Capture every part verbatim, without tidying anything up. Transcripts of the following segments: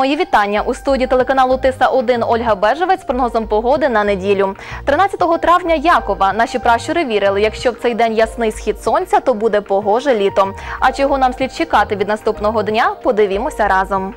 Мої вітання. У студії телеканалу Тиса один Ольга Бежевець з прогнозом погоди на неділю. тринадцятого травня Якова. Наші пращури вірили, якщо в цей день ясний схід сонця, то буде погоже літо. А чого нам слід чекати від наступного дня, подивімося разом.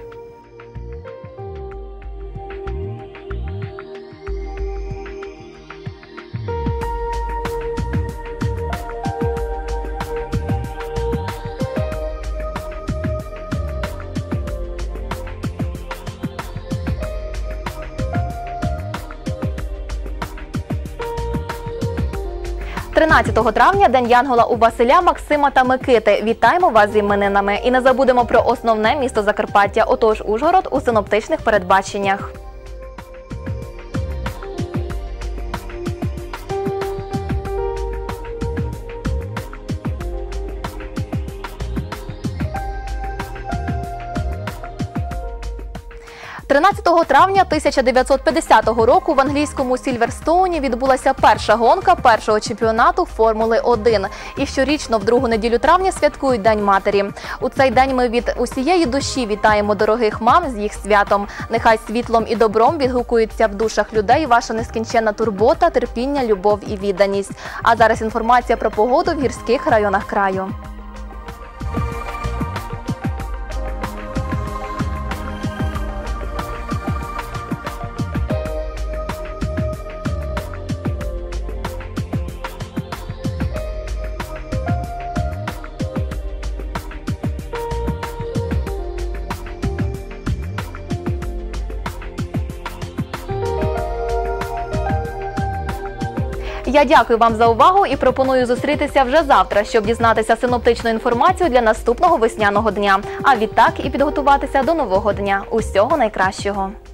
тринадцятого травня – День Янгола у Василя, Максима та Микити. Вітаємо вас з іменинами. І не забудемо про основне місто Закарпаття, отож Ужгород у синоптичних передбаченнях. тринадцятого травня тисяча дев'ятсот п'ятдесятого року в англійському Сільверстоуні відбулася перша гонка першого чемпіонату Формули один. І щорічно в другу неділю травня святкують День матері. У цей день ми від усієї душі вітаємо дорогих мам з їх святом. Нехай світлом і добром відгукується в душах людей ваша нескінченна турбота, терпіння, любов і відданість. А зараз інформація про погоду в гірських районах краю. Я дякую вам за увагу і пропоную зустрітися вже завтра, щоб дізнатися синоптичну інформацію для наступного весняного дня. А відтак і підготуватися до нового дня. Усього найкращого!